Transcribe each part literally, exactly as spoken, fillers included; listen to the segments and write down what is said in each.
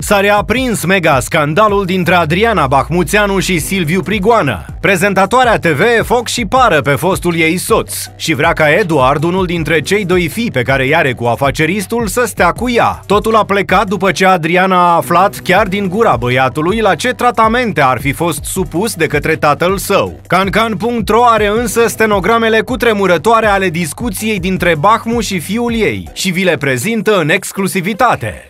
S-a reaprins mega scandalul dintre Adriana Bahmuțeanu și Silviu Prigoană. Prezentatoarea T V e foc și pară pe fostul ei soț și vrea ca Eduard, unul dintre cei doi fii pe care i-are cu afaceristul, să stea cu ea. Totul a plecat după ce Adriana a aflat chiar din gura băiatului la ce tratamente ar fi fost supus de către tatăl său. Cancan punct ro are însă stenogramele cutremurătoare ale discuției dintre Bahmu și fiul ei și vi le prezintă în exclusivitate.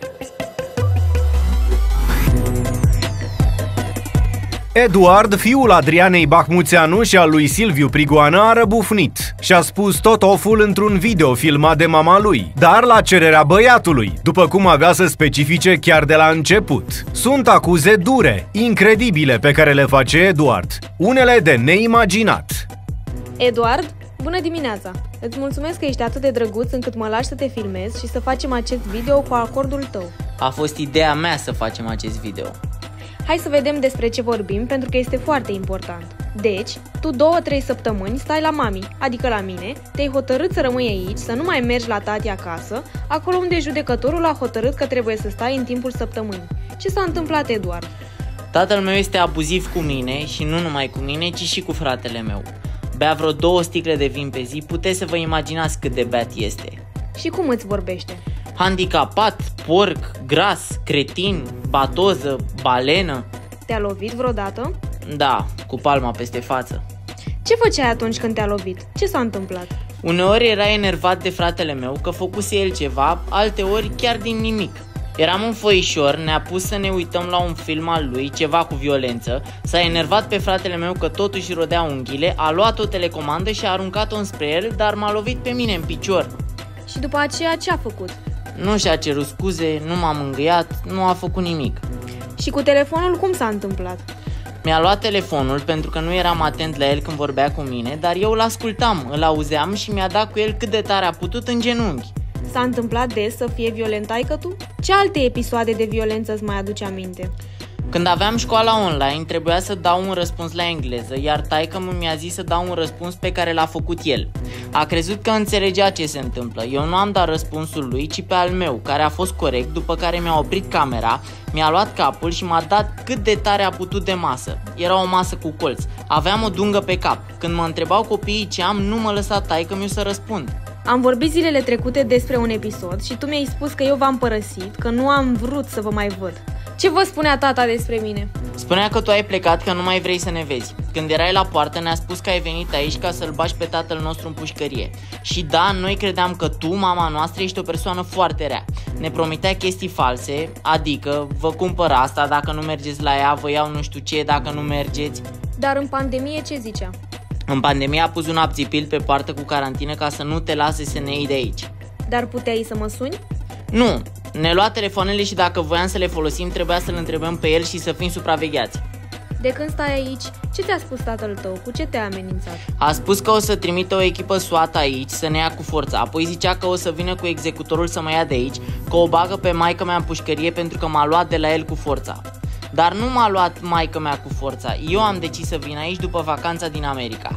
Eduard, fiul Adrianei Bahmuțeanu și al lui Silviu Prigoană, a răbufnit și a spus tot oful într-un video filmat de mama lui, dar la cererea băiatului, după cum avea să specifice chiar de la început. Sunt acuze dure, incredibile pe care le face Eduard, unele de neimaginat. Eduard, bună dimineața! Îți mulțumesc că ești atât de drăguț încât mă lași să te filmez și să facem acest video cu acordul tău. A fost ideea mea să facem acest video. Hai să vedem despre ce vorbim, pentru că este foarte important. Deci, tu două-trei săptămâni stai la mami, adică la mine, te-ai hotărât să rămâi aici, să nu mai mergi la tati acasă, acolo unde judecătorul a hotărât că trebuie să stai în timpul săptămânii. Ce s-a întâmplat, Eduard? Tatăl meu este abuziv cu mine și nu numai cu mine, ci și cu fratele meu. Bea vreo două sticle de vin pe zi, puteți să vă imaginați cât de beat este. Și cum îți vorbește? Handicapat, porc, gras, cretin, batoză, balenă. Te-a lovit vreodată? Da, cu palma peste față. Ce făceai atunci când te-a lovit? Ce s-a întâmplat? Uneori era enervat de fratele meu că făcuse el ceva, alteori chiar din nimic. Eram în foișor, ne-a pus să ne uităm la un film al lui, ceva cu violență, s-a enervat pe fratele meu că totuși rodea unghiile, a luat o telecomandă și a aruncat-o înspre el, dar m-a lovit pe mine în picior. Și după aceea ce a făcut? Nu și-a cerut scuze, nu m-a mângâiat, nu a făcut nimic. Și cu telefonul cum s-a întâmplat? Mi-a luat telefonul pentru că nu eram atent la el când vorbea cu mine, dar eu îl ascultam, îl auzeam și mi-a dat cu el cât de tare a putut în genunchi. S-a întâmplat des să fie violent taică-tu? Ce alte episoade de violență îți mai aduce aminte? Când aveam școala online, trebuia să dau un răspuns la engleză, iar taică-mi mi-a zis să dau un răspuns pe care l-a făcut el. A crezut că înțelegea ce se întâmplă. Eu nu am dat răspunsul lui, ci pe al meu, care a fost corect, după care mi-a oprit camera, mi-a luat capul și m-a dat cât de tare a putut de masă. Era o masă cu colț. Aveam o dungă pe cap. Când mă întrebau copiii ce am, nu mă lăsa taică-miu să răspund. Am vorbit zilele trecute despre un episod și tu mi-ai spus că eu v-am părăsit, că nu am vrut să vă mai văd. Ce vă spunea tata despre mine? Spunea că tu ai plecat, că nu mai vrei să ne vezi. Când erai la poartă ne-a spus că ai venit aici ca să-l bagi pe tatăl nostru în pușcărie. Și da, noi credeam că tu, mama noastră, ești o persoană foarte rea. Ne promitea chestii false, adică vă cumpăr asta dacă nu mergeți la ea, vă iau nu știu ce dacă nu mergeți. Dar în pandemie ce zicea? În pandemie a pus un apțipil pe poartă cu carantină ca să nu te lase să ne iei de aici. Dar puteai să mă suni? Nu, ne lua telefoanele și dacă voiam să le folosim trebuia să-l întrebăm pe el și să fim supravegheați. De când stai aici, ce ți-a spus tatăl tău? Cu ce te-a amenințat? A spus că o să trimită o echipă SWAT aici să ne ia cu forța, apoi zicea că o să vină cu executorul să mă ia de aici, că o bagă pe maică mea în pușcărie pentru că m-a luat de la el cu forța. Dar nu m-a luat maică mea cu forța, eu am decis să vin aici după vacanța din America.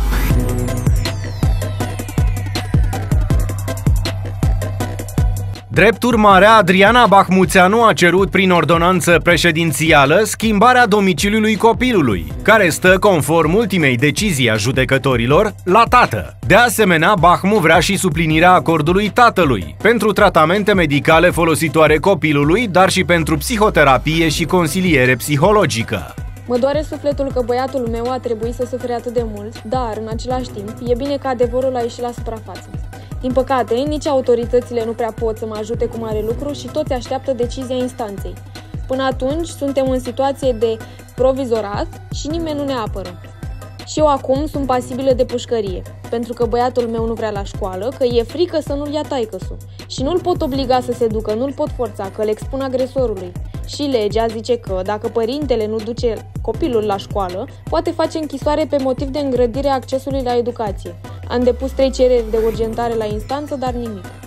Drept urmare, Adriana Bahmuțeanu a cerut prin ordonanță președințială schimbarea domiciliului copilului, care stă, conform ultimei decizii a judecătorilor, la tată. De asemenea, Bahmu vrea și suplinirea acordului tatălui pentru tratamente medicale folositoare copilului, dar și pentru psihoterapie și consiliere psihologică. Mă doare sufletul că băiatul meu a trebuit să sufere atât de mult, dar, în același timp, e bine că adevărul a ieșit la suprafață. Din păcate, nici autoritățile nu prea pot să mă ajute cu mare lucru și toți așteaptă decizia instanței. Până atunci, suntem în situație de provizorat și nimeni nu ne apără. Și eu acum sunt pasibilă de pușcărie, pentru că băiatul meu nu vrea la școală, că e frică să nu-l ia taică-su. Și nu-l pot obliga să se ducă, nu-l pot forța, că îl expun agresorului. Și legea zice că, dacă părintele nu duce copilul la școală, poate face închisoare pe motiv de îngrădire a accesului la educație. Am depus trei cereri de urgentare la instanță, dar nimic.